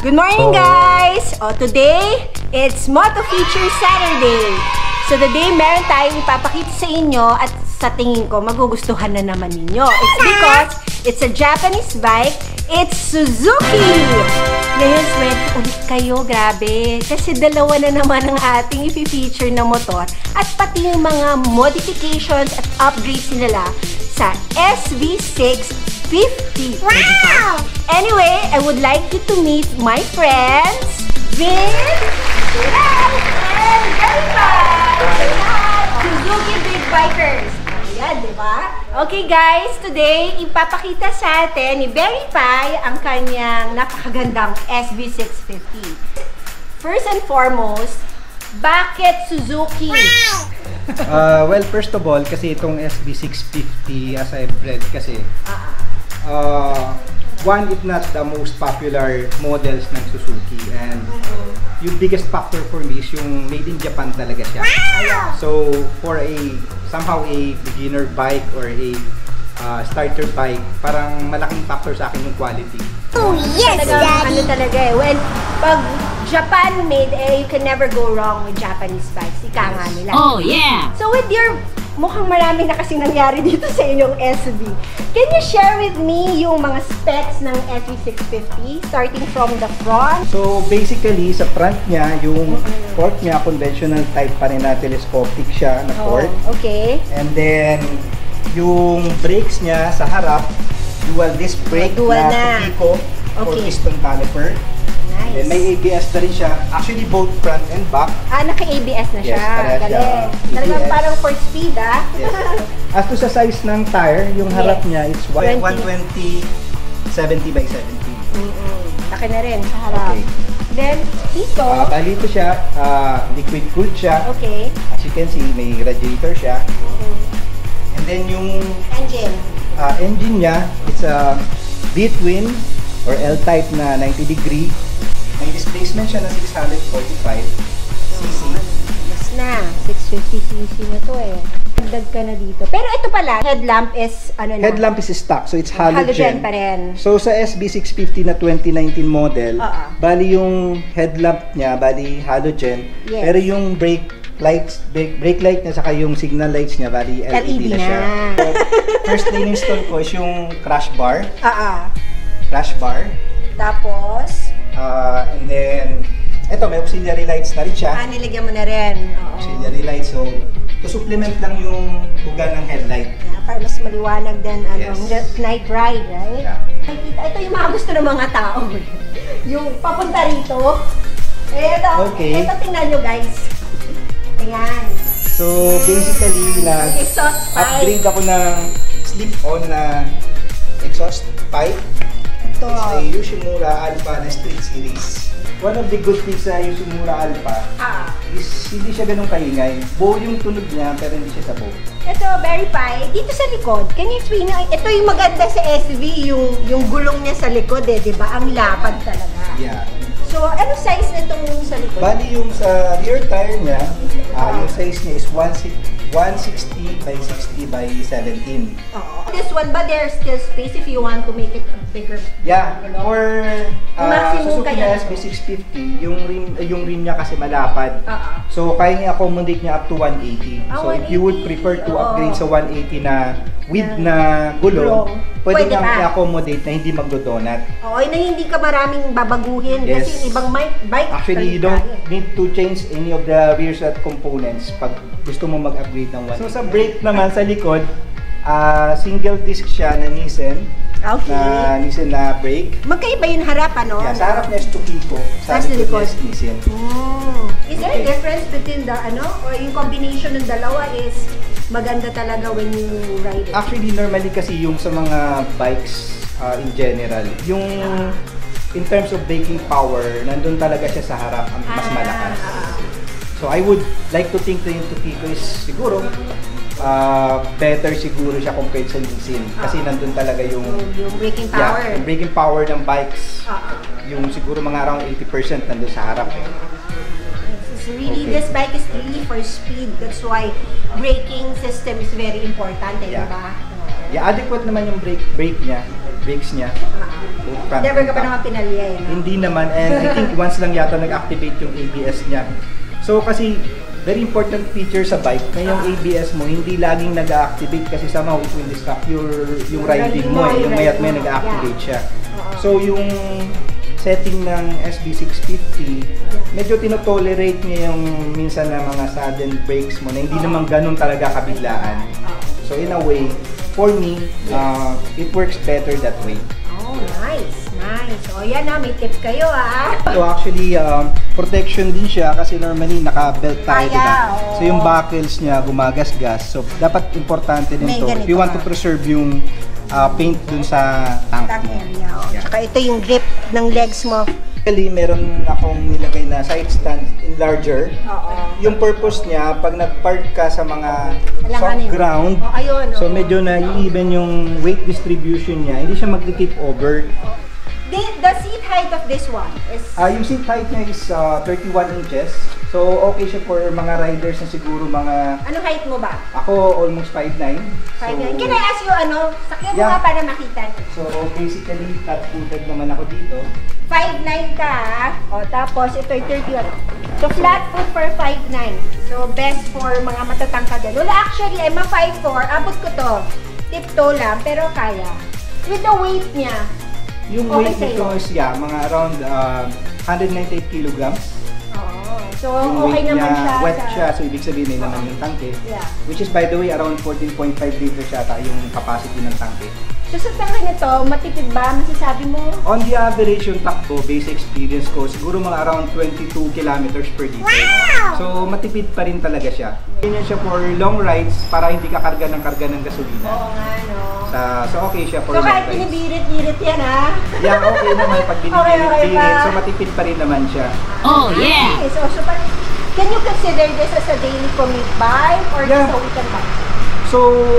Good morning, guys! Today, it's Moto Feature Saturday. So today, meron tayong ipapakita sa inyo at sa tingin ko, magugustuhan na naman ninyo. It's because it's a Japanese bike. It's Suzuki! Ngayon, swerte ulit kayo, grabe. Kasi dalawa na naman ang ating ipifeature na motor at pati yung mga modifications at upgrades nila sa SV650. Wow! Anyway, I would like you to meet my friends, Vin, and Suzuki Big Bikers. Ayan, di ba? Okay guys, today ipapakita sa atin ni Verify ang kanyang napakagandang SV650. First and foremost, bakit Suzuki? Well, first of all, kasi itong SV650 as I've read kasi, one if not the most popular models ng Suzuki, and yung biggest factor for me is yung made in Japan talaga siya. So for somehow a beginner bike or a starter bike, parang malaking factor sa akin yung quality. Oh yes, Daddy! Ano talaga eh, when pag Japan made, you can never go wrong with Japanese bikes. Ika nga nila. Oh yeah! So with your, mukhang marami na kasing nangyari dito sa inyong SV. Can you share with me yung mga specs ng SV650 starting from the front? So basically, sa front niya, yung fork niya, conventional type pa rin na telescopic siya na fork. Okay. And then, yung brakes niya sa harap, dual disc brake na Pico or piston caliper. Nice. Then may ABS na rin siya. Actually, both front and back. Naka-ABS na siya. Yes, galing. Talagang parang for speed, Yes. As to sa size ng tire, yung harap niya is 120 70 by 70. Laki na rin sa harap. Okay. Then, dito. Dito siya, liquid cooled siya. Okay. As you can see, may radiator siya. And then yung engine niya, it's a V-twin or L-type na 90 degree. May displacement siya na 645cc. Mas na, 650cc na to eh. Dagdag ka na dito. Pero ito pala, headlamp is ano na? Headlamp is stock, so it's halogen. Halogen pa rin. So sa SB650 na 2019 model, bali yung headlamp niya, bali halogen. Yes. Pero yung brake light niya saka yung signal lights niya, bali LED na siya. So, first na install ko is yung crash bar. Crash bar. Tapos? And then, eto, may auxiliary lights na rin siya. Nilagyan mo na rin. Auxiliary lights. So, to supplement lang yung buga ng headlight. Para mas maliwanag din, night ride, right? Yeah. Ito yung mga gusto ng mga tao. Yung papunta rito. Ito, tingnan nyo guys. Ayan. So, basically, upgrade ako ng slip-on na exhaust pipe. It's a Yoshimura Alpha na Street Series. One of the good things sa Yoshimura Alpha is hindi siya ganun kaingay. Bow yung tunog niya, pero hindi siya sabaw. Ito, Verify, dito sa likod, can you explain na, ito yung maganda sa SV, yung gulong niya sa likod di ba? Ang lapad talaga. Yeah. So, ano size nitong sa likod? Bali yung sa rear tire niya, yung size niya is 160 by 60 by 17. This one ba, there's still space if you want to make it bigger? Yeah, for Suzuki na SB650, yung rim niya kasi malapad. So, kaya niya accommodate niya up to 180. So, if you would prefer to upgrade sa 180 na width na gulong, pwede niyang i-accommodate na hindi magdodonut. Na hindi ka maraming babaguhin kasi ibang bike. Actually, you don't need to change any of the rear set components pag gusto mo mag-upgrade ng 180. So, sa brake naman sa likod, single disc siya na Nissan. Na Nissan na brake. Magkaiba yung harap, ano? Yeah, sa harap niya is Pico. Sa likod is Nissan. Is there a difference between the, or yung combination ng dalawa is maganda talaga when you ride it? Actually, normally kasi yung sa mga bikes in general, yung in terms of braking power, nandun talaga siya sa harap, ang mas malakas. So I would like to think na yung Pico is siguro better siguro siya compared sa Nissan kasi nandun talaga yung braking power. Yeah, yung braking power ng bikes. Yung siguro mga around 80% nandun sa harap. Really, this bike is really for speed. That's why braking system is very important, di ba? Yeah, adequate naman yung brake niya. brakes niya. Never ka pa naman pinalya eh. Hindi naman, and I think once lang yata nag-activate yung ABS niya. So kasi very important feature sa bike na yung ABS mo hindi laging nag-activate kasi somehow it will disrupt yung riding mo eh. Yung mayat may nag-activate siya. So yung setting ng SB650, medyo tinotolerate niya yung minsan na mga sudden brakes mo na hindi naman ganun talaga kabiglaan. So in a way, for me, it works better that way. Oh, nice, nice. O yan na, may tips kayo So actually, protection din siya kasi normally naka-belt tayo, diba? So yung buckles niya gumagasgas. So dapat importante din to if you want to preserve yung paint dun sa tank mo. Area. Tsaka ito yung grip ng legs mo. Actually, meron akong nilagay na side stand enlarger. Yung purpose niya, pag nag-park ka sa mga soft ground, so medyo na-even yung weight distribution niya, hindi siya mag-tip over. The seat height of this one is? Yung seat height niya is 31 inches. So, okay siya for mga riders na siguro mga... Anong height mo ba? Ako, almost 5'9". 5'9". Can I ask you, sakyan mo nga para makita. So, basically, flat-footed naman ako dito. 5'9 ka, tapos ito ay 31. So, flat foot for 5'9". So, best for mga matatangkad din. Wala, actually, I'm a 5'4". Abot ko to. Tiptoe lang, pero kaya. With the weight niya, yung weight nito is, mga around 198 kilograms. So, okay naman siya. Wet siya, so ibig sabihin may naman yung tangke. Which is, by the way, around 14.5 liters yata yung capacity ng tangke. So, sa tangke nito, matipid ba? Masasabi mo? On the average, yung takbo, base experience ko, siguro mga around 22 kilometers per liter. Wow! So, matipid pa rin talaga siya. Ganyan siya for long rides para hindi ka karga ng gasolina. Oo nga, no? So, okay siya for long rides. So, kahit binibirit-birit yan, ha? Yeah, okay naman. Pag binibirit-birit, so matipid pa rin naman siya. Oh, yeah! Okay, so, can you consider this as a daily commute bike or just a weekend bike? So,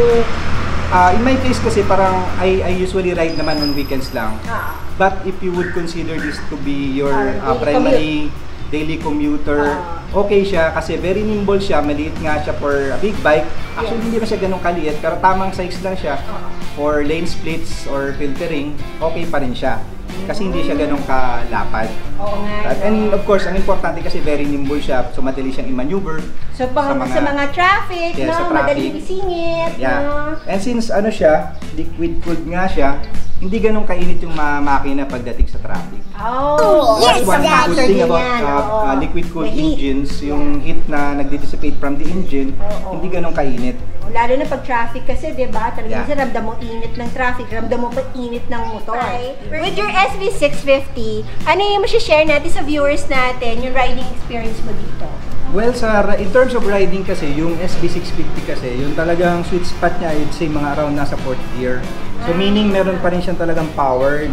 in my case kasi parang I usually ride naman on weekends lang. But if you would consider this to be your primary daily commuter, okay siya kasi very nimble siya, maliit nga siya for a big bike. Actually, hindi na siya ganun kaliit, pero tamang size lang siya. For lane splits or filtering, okay pa rin siya. Kasi hindi siya ganun kalapad. Oo nga. And of course, ang importante kasi very nimble siya, so madali siyang i-maneuver. So sa mga traffic, sa traffic, madaling isingit. And since siya, liquid cooled nga siya, hindi ganun kainit yung makina pagdating sa traffic. Oh, yes! That's one good thing about liquid cooled engines, yung heat na nagdi-dissipate from the engine, hindi ganun kainit. Lalo na pag traffic kasi, di ba? Talagang ramdam mo init ng traffic, ramdam mo pa init ng motor. With your SB650, ano yung share natin sa viewers natin, yung riding experience mo dito? Well, in terms of riding kasi, yung SB650 kasi, yung talagang sweet spot niya, I'd say mga around nasa 4th gear. So meaning meron pa rin siyang talagang power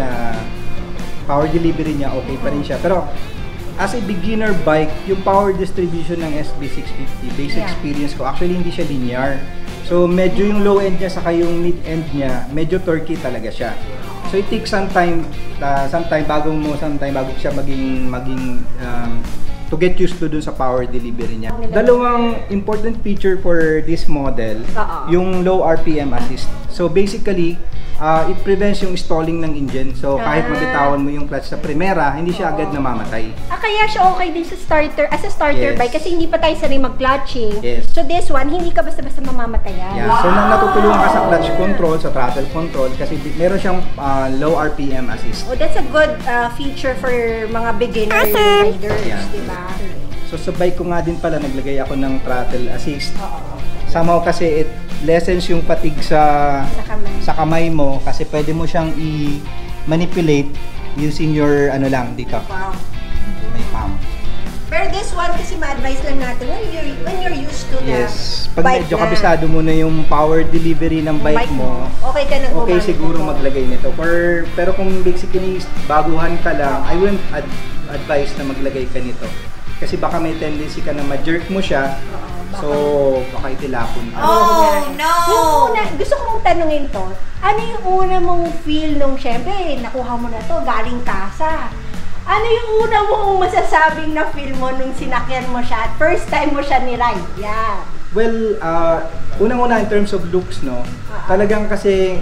delivery niya, okay pa rin siya. Pero as a beginner bike, yung power distribution ng SB650, base experience ko, actually hindi siya linear. So medyo yung low end niya saka yung mid end niya, medyo torquey talaga siya. So it takes some time bago siya maging to get used to dun sa power delivery niya. Dalawang important feature for this model, yung low RPM assist. So basically, it prevents yung stalling ng engine. So kahit mabitawan mo yung clutch sa primera, hindi siya agad namamatay. Kaya siya okay din sa starter, as a starter bike kasi hindi pa tayo sanay mag-clutching. So this one, hindi ka basta-basta mamamatayan. So natutulungan ka sa clutch control, sa throttle control kasi meron siyang low RPM assist. Oh, that's a good feature for mga beginner riders, di ba? So sa bike ko nga din pala naglagay ako ng throttle assist. Somehow kasi it lessens yung fatigue sa kamay mo kasi pwede mo siyang i-manipulate using your dito. May palm. Pero this one kasi ma-advise lang natin when you're used to the pag bike medyo kabisado mo na yung power delivery ng bike mo, okay ka nang okay siguro maglagay nito. Pero kung basically baguhan ka lang, I wouldn't advise na maglagay ka nito. Kasi baka may tendency ka na ma-jerk mo siya, so baka itilapon ka. Oh no! Yung una, gusto kong tanungin to, ano yung una mong feel nung syempre, nakuha mo na to, galing kasa? Ano yung una mong masasabing na feel mo nung sinakyan mo siya at first time mo siya ni-ride? Well, unang-una in terms of looks, no, talagang kasi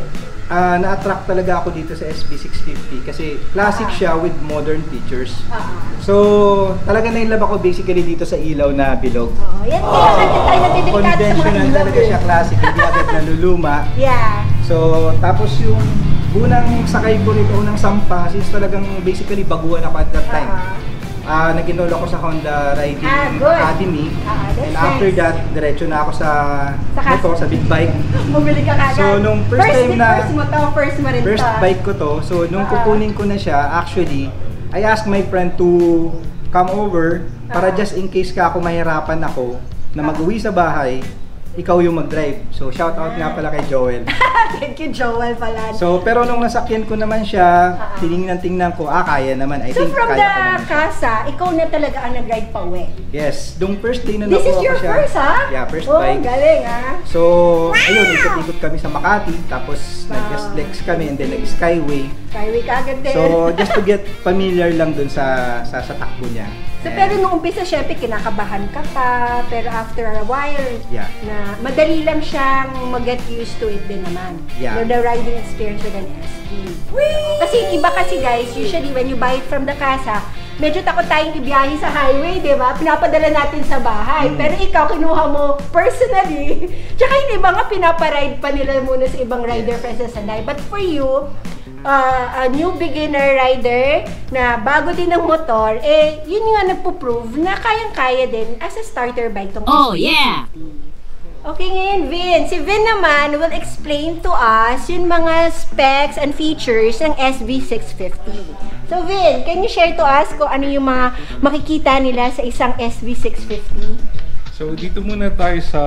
na-attract talaga ako dito sa SB650 kasi classic siya with modern features. So, talaga na-inlove ako basically dito sa ilaw na bilog. Yan tayo natidelikado sa mga Conventional ilaw. talaga siya, classic, hindi agad naluluma. Yeah. So, tapos yung unang sakay ko rito, unang sampa, since talagang basically baguhan ako at that time. Nag-enroll ako sa Honda Riding Academy. And after that, diretso na ako sa big bike. Bumili ka kagad. So, nung first mo rin first bike ko to, so nung kukunin ko na siya, actually, I asked my friend to come over para just in case ka ako mahirapan ako na mag-uwi sa bahay, ikaw yung mag-drive. So, shout out nga pala kay Joel. Thank you, Joel pala. So, pero nung nasakyan ko naman siya, tingnan ko, kaya naman. I think from kaya the ko naman siya. casa, ikaw na talaga ang nag-ride pa uwi. Yes, nung first day na This nakuha is your ko siya. first, ha? Yeah, first Oh, bike. galing, ha? So, ayun, ikot-ikot kami sa Makati, tapos nag-flex kami and then nag-skyway. Skyway ka agad din. So, just to get familiar lang dun sa takbo niya. So, pero nung umpisa, syempre, kinakabahan ka pa. Pero after a while, na madali lang siyang mag-get used to it din naman. Yeah. The riding experience with an SV. Kasi yung iba kasi guys, usually when you buy it from the casa, medyo takot tayong ibiyahe sa highway, di ba? Pinapadala natin sa bahay. Pero ikaw, kinuha mo personally. Tsaka yung iba nga, pinaparide pa nila muna sa ibang rider friends sa sanay. But for you, a new beginner rider na bago din ng motor, yun nga nagpo-prove na kayang-kaya din as a starter bike tong Oh, yeah! Okay, ngayon, Vin. Si Vin naman will explain to us yung mga specs and features ng SB650. So, Vin, can you share to us kung ano yung mga makikita nila sa isang SB650? So, dito muna tayo sa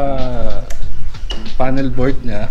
panel board niya.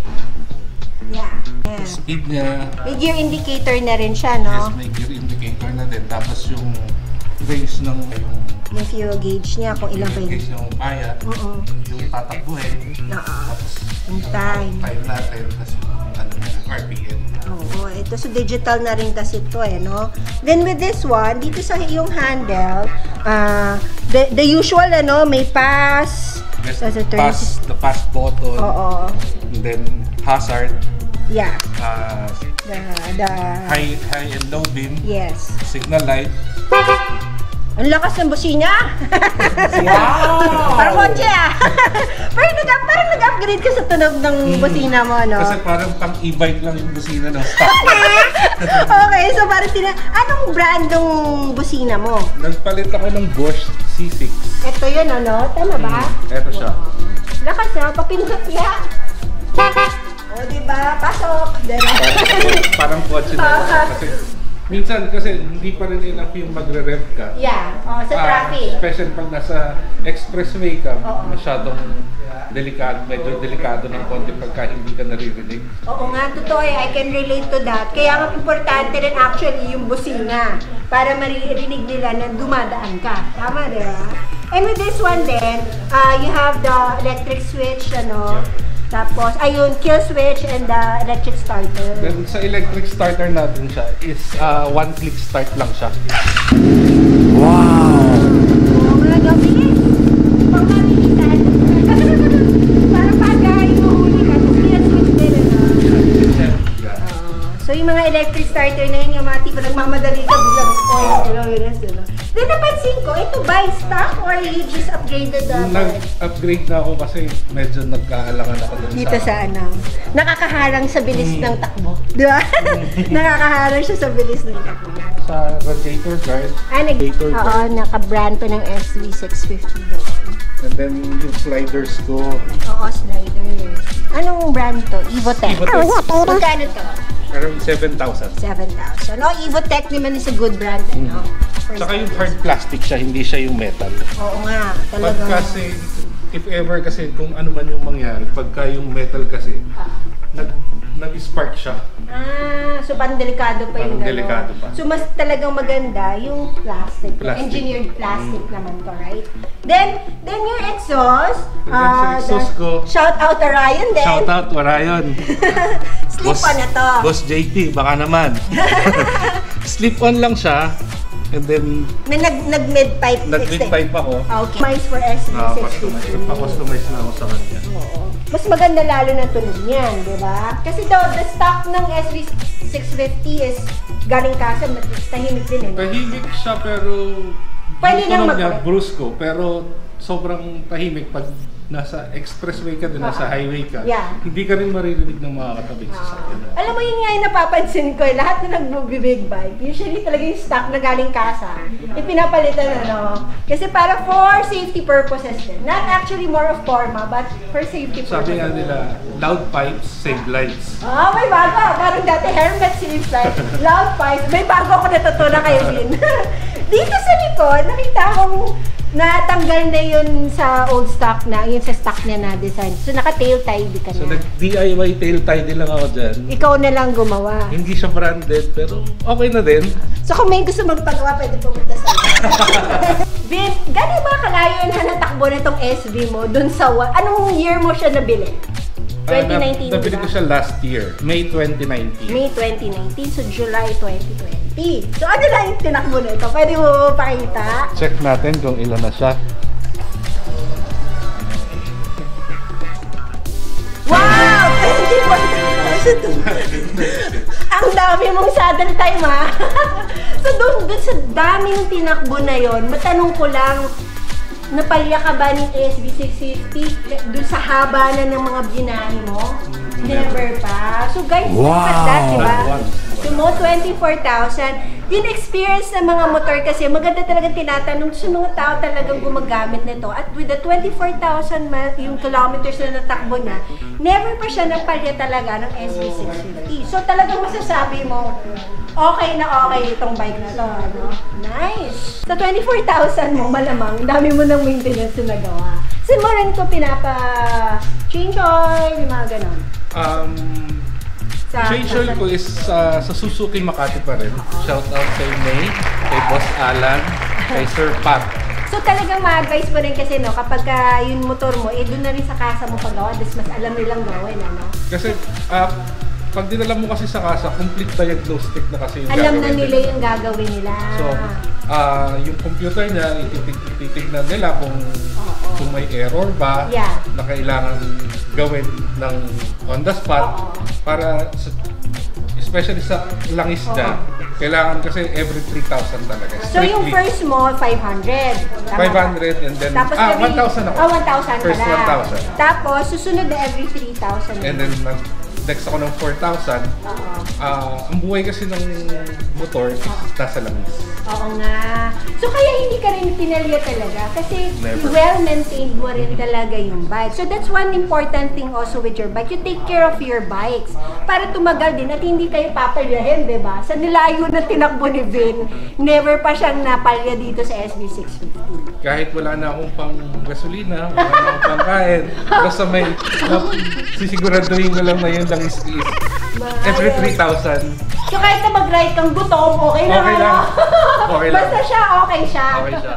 Yeah. Speed niya. May gear indicator na rin siya, no? Yes, may gear indicator na din. Tapos yung base ng May fuel gauge niya kung ilang pa yun. base ng kaya. Yung tatakbuhin. Tapos Yung time. natin. Tapos yung RPM. Oo, ito so digital na rin kasi ito no? Then with this one, dito sa yung handle, the usual may pass, Yes, there's the pass button. Oo. And then hazard. Yeah. The High and low beam. yes. Signal light. Ang lakas ng busina! Wow! Parang kotse parang nag-upgrade ka sa tunog ng busina mo, no? Kasi parang pang e-bike lang yung busina ng stock. Okay, so parang anong brand ng busina mo? Nagpalit ako ng Bosch C6. Ito yun, ano? Tama ba? Ito siya. Lakas na, papindot niya. O, diba? Pasok. Parang kotse na. Kasi minsan kasi hindi pa rin enough yung magre-rev ka. Yeah, sa traffic. Especially pag nasa expressway ka, Oo. masyadong delikado, medyo delikado ng konti pagka hindi ka naririnig. Oo nga, totoo I can relate to that. Kaya nga importante rin actually yung busina para maririnig nila na dumadaan ka. Tama, di ba? And with this one then, you have the electric switch, tapos, ayun, kill switch and the electric starter. Then sa electric starter natin siya is one-click start lang siya. Oo nga, gabi. Pang mamilitan. Para pagay mo huli ka, tapos kill switch din, So yung mga electric starter na yun, yung mga tipo nagmamadali ka, biglang oil, Then napansin ko, ito by stock or you just upgraded the Nag-upgrade na ako kasi medyo nagkaalangan ako dun dito sa nakakaharang sa bilis ng takbo. Di ba? Nakakaharang siya sa bilis ng takbo. sa radiator guard. Oo, naka-brand to ng SV650 doon. And then yung sliders ko. Oo, sliders. Anong brand to? Evotech. Evotech. Magkano to? Around 7,000. 7,000. No, Evotech naman is a good brand. Saka yung hard plastic siya, hindi siya yung metal. Oo nga, Pag talagang. kasi, if ever kasi kung ano man yung mangyari, pagka yung metal kasi, nag-spark siya. So parang delikado pa yung Parang delikado pa. So mas talagang maganda yung plastic. Plastic. Engineered plastic naman to, right? Then yung exhaust. And then sa exhaust ko, shout out to Ryan din. shout out Orion. Slip-on na to. Boss JP, baka naman. Slip-on lang siya. And then, May nag-mid pipe. nag-mid pipe ako. Okay. Customize for SV650. Pa-customize na ako sa kanya. Oo. mas maganda lalo ng tunog niyan, di ba? Kasi the stock ng SV650 is galing kasa, tahimik din eh. Tahimik siya pero Pwede yung nang tunog niya mag- brusco, pero sobrang tahimik pag nasa expressway ka din, nasa highway ka. Yeah. Hindi ka rin maririnig ng mga katabing sasakyan. Alam mo, yun nga yung napapansin ko, lahat na nag-big bike, usually talaga yung stock na galing kasa, pinapalitan kasi para for safety purposes din. Not actually more of forma, but for safety purposes. Sabi nga nila, loud pipes save lives. May bago. Parang dati, helmet saves life. Loud pipes. May bago ako natutunan kayo din. Dito sa likod, nakita akong natanggal na yun sa old stock na, yun sa stock niya na design. So, naka-tail tie di ka So, na. nag-DIY tail tie din lang ako dyan. Ikaw na lang gumawa. Hindi siya branded, pero okay na din. So, kung may gusto magpagawa, pwede pumunta sa Vin, gano'n ba kalayo na natakbo nitong SV mo dun sa, anong year mo siya nabili? 2019 Nabili ko siya last year, May 2019. May 2019, so July 2020. So ano lang yung tinakbo na ito? Pwede mo pakita? Check natin kung ilan na siya. Wow! 24,000! Ang dami mong saddle time, ha? So doon sa dami ng tinakbo na yon, matanong ko lang, napalya ka ba ng SV650 doon sa haba na ng mga binahe mo? Never pa. So guys, look at that, diba? So mo, 24,000. Yung experience ng mga motor kasi, maganda talagang tinatanong sa mga tao talagang gumagamit nito. At with the 24,000 yung kilometers na natakbo niya, never pa siya napalya talaga ng SV650. So talagang masasabi mo, okay na okay itong bike na to, ano? Nice! Sa 24,000 mo, malamang, dami mo ng maintenance na nagawa. Saan mo rin ito pinapa-change oil, yung mga ganon? Change oil ko is sa Suzuki Makati pa rin. Shout out kay May, kay Boss Alan, kay Sir Pat. So talagang ma-advise mo rin kasi kapag yung motor mo, doon na rin sa kasa mo paggawa, mas alam nilang gawin, ano? Kasi pag dinala mo kasi sa kasa, complete diagnostic na kasi yung Alam na gagawin nila yung gagawin nila. So, yung computer niya, ititignan nila kung may error ba na kailangan gawin ng on the spot para especially sa langis niya, kailangan kasi every 3,000 talaga. So yung first mo, 500. 500 and then, tapos 1,000 ako. 1,000 First pala. 1,000. Tapos susunod na every 3,000. And then next ako ng 4,000. Ang buhay kasi ng motor is nasa langis. Oo nga. So kaya hindi ka rin pinalya talaga kasi Never. well-maintained mo rin talaga yung bike. So that's one important thing also with your bike. You take care of your bikes para tumagal din at hindi kayo papalyahin, di ba? Sa nilayo na tinakbo ni Vin, never pa siyang napalya dito sa SV650. Kahit wala na akong pang gasolina, wala na akong pangkain, basta may sisiguraduhin ko lang na yun lang is every 3,000. So kahit na mag-ride kang gutom, okay na. Okay lang. Okay lang. Basta siya, okay siya. Okay siya.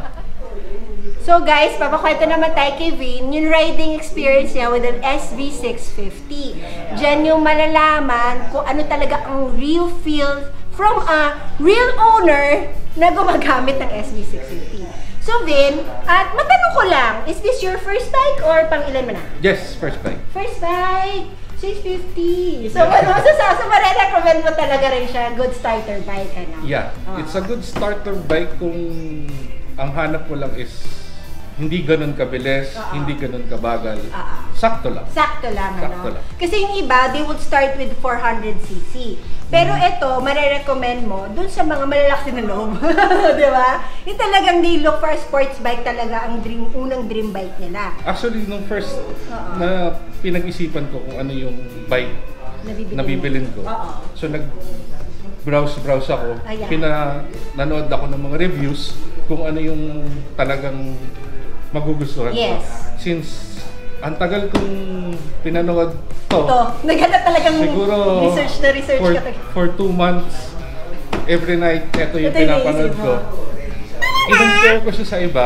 So guys, papakwento naman tayo kay Vin, yung riding experience niya with an SV650. Diyan yung malalaman kung ano talaga ang real feel from a real owner na gumagamit ng SV650. So Vin, at matanong ko lang, is this your first bike or pang ilan mo na? Yes, first bike. First bike! 650. So ano, so marirecommend mo talaga rin siya, good starter bike, ano? Yeah, it's a good starter bike kung ang hanap mo lang is hindi ganun kabilis, hindi ganun kabagal. Sakto lang. Sakto lang, Sakto ano? lang. Kasi yung iba, they would start with 400cc. Pero ito, marirecommend mo dun sa mga malalaki na loob. Di ba? Yung talagang they look for a sports bike talaga ang unang dream bike nila. Actually, nung first na pinag-isipan ko kung ano yung bike na bibilin ko. So nag-browse ako. Nanood ako ng mga reviews kung ano yung talagang magugustuhan ko. Yes. Since ang tagal kong pinanood to. Naghanap talagang siguro research ka. For 2 months, every night, ito yung pinapanood ko. I-compare ko siya sa iba.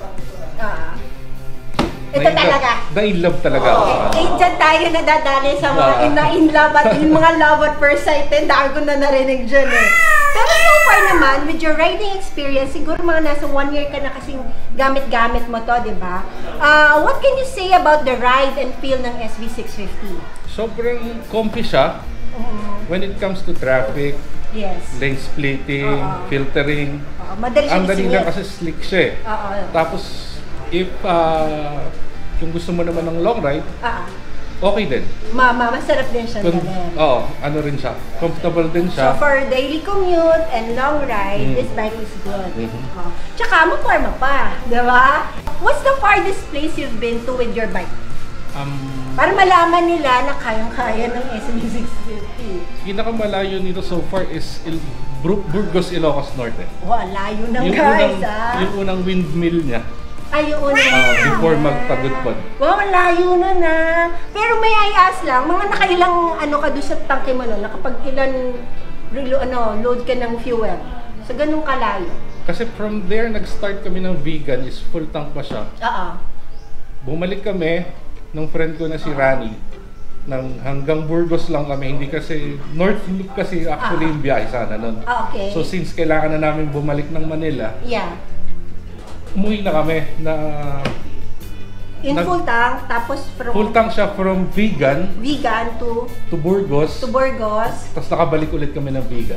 Ito talaga. Na-in-love talaga ako. Dyan tayo nadadali sa mga in-love at yung mga love at first sight. Dahil ko na narinig dyan eh. Pero so far naman, with your riding experience, siguro mga nasa 1 year ka na kasing gamit-gamit mo to, di ba? What can you say about the ride and feel ng SV650? Sobrang comfy siya when it comes to traffic, lane splitting, filtering. Madali siya ang dali lang kasi slick siya. Tapos, if kung gusto mo naman ng long ride, okay din. Masarap din siya. Oo, ano rin siya. Comfortable din siya. So for daily commute and long ride, this bike is good. Tsaka maporma pa, di ba? What's the farthest place you've been to with your bike? Para malaman nila na kayang-kaya ng SV650. Pinakamalayo nito so far is Burgos, Ilocos Norte. Layo na guys, Yung unang windmill niya. Yung unang before magtagudpod. Layo na. Pero may I ask lang, mga nakailang ka doon sa tangke mo nakapag ilan load ka ng fuel? So ganun kalayo. Kasi from there, nag-start kami ng vegan, is full tank pa siya. Bumalik kami ng friend ko na si Rani. Hanggang Burgos lang kami, hindi kasi North Loop kasi actually yung biyahe sana nun. Okay. So since kailangan na namin bumalik ng Manila, umuwi na kami na full tank, tapos full tank siya from vegan to Burgos. Tapos nakabalik ulit kami ng vegan.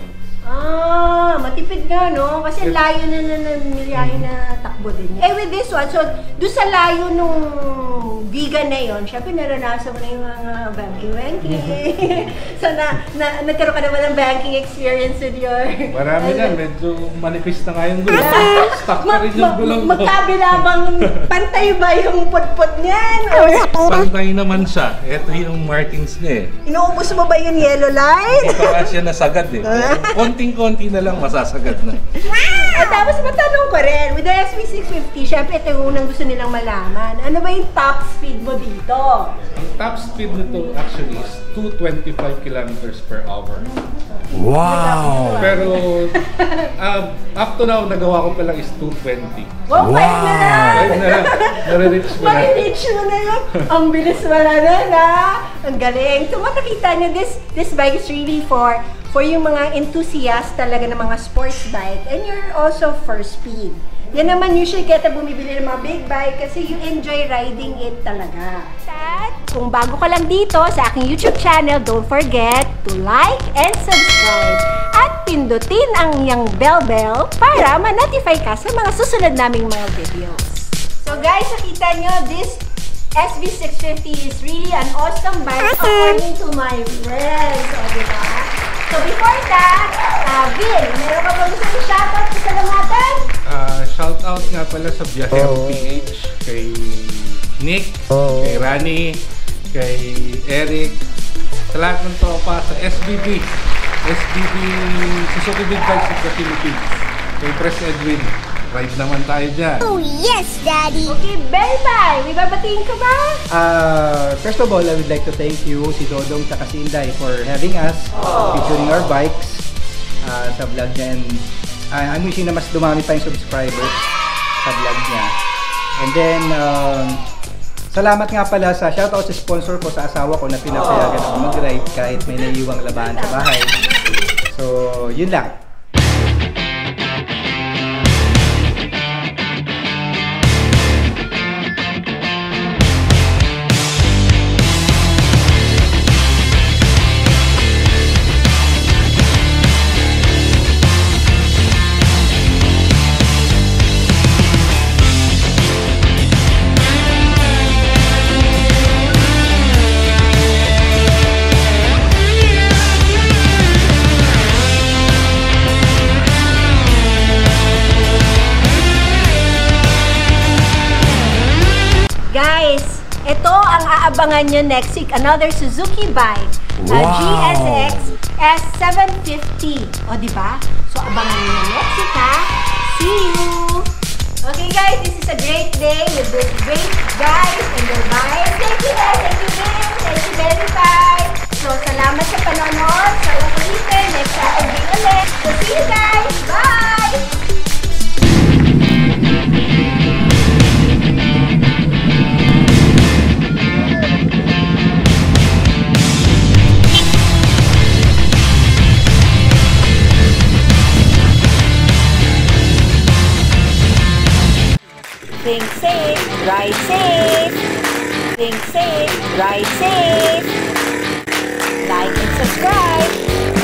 Matipid nga, no? Kasi layo na niliyahe na takbo din. With this one, so doon sa layo nung vegan na yon, syempre naranasan mo na yung mga banking. So nagkaroon ka naman ng banking experience with your... Marami na, medyo manifest na nga yung gulong. Stuck na rin yung gulong ko. Magkabila bang pantay ba yung putput niyan? Pantay naman siya. Ito yung markings niya Inuubos mo ba yung yellow line? Ito nga siya nasagad konting-konti na lang masasagad na. At tapos matanong ko rin, with the SV650, syempre ito yung unang gusto nilang malaman. Ano ba yung top speed mo dito? Ang top speed nito actually is 225 kilometers per hour. Wow! Pero up to now, nagawa ko pa lang is 220. Wow! 5 na lang! Nare-reach mo na. Mare-reach mo na yun! Ang bilis mo na! Ang galing! So makikita nyo, this bike is really for yung mga enthusiast talaga ng mga sports bike, and you're also for speed. Yan naman usually kaya bumibili ng mga big bike kasi you enjoy riding it talaga. At kung bago ka lang dito sa aking YouTube channel, don't forget to like and subscribe. At pindutin ang iyang bell para ma-notify ka sa mga susunod naming mga videos. So guys, nakita nyo, this SV650 is really an awesome bike according to my friends. O, diba? So before that, Vin, meron ka ba gusto yung shoutout sa salamatan? Shoutout nga pala sa Biyahero PH, kay Nick, kay Rani, kay Eric, sa lahat ng tropa sa SBB Suzuki Big Bikes of the Philippines, kay Pres Edwin. Ride naman tayo dyan. Oh yes, Daddy! Okay, bye-bye! May babatiin ka ba? First of all, I would like to thank you, si Dodong at si Inday, for having us, featuring our bikes sa vlog niya. And I'm wishing na mas dumami pa yung subscribers sa vlog niya. And then, salamat nga pala sa shoutout sa sponsor ko, sa asawa ko na pinapayagan ako mag-ride kahit may naiiwang labahan sa bahay. So, yun lang. Ito ang aabangan nyo next week, another Suzuki bike, GSX S750. O, diba? So, abangan nyo next week, ha? See you! Okay, guys, this is a great day with this great guys and their bike. Thank you, guys! Thank you, Vin! Thank you, Verify! So, salamat sa panonood. Sa ulitin, next Saturday ulit. So, see you, guys! Bye! Think safe, ride safe. Think safe, ride safe. Like and subscribe.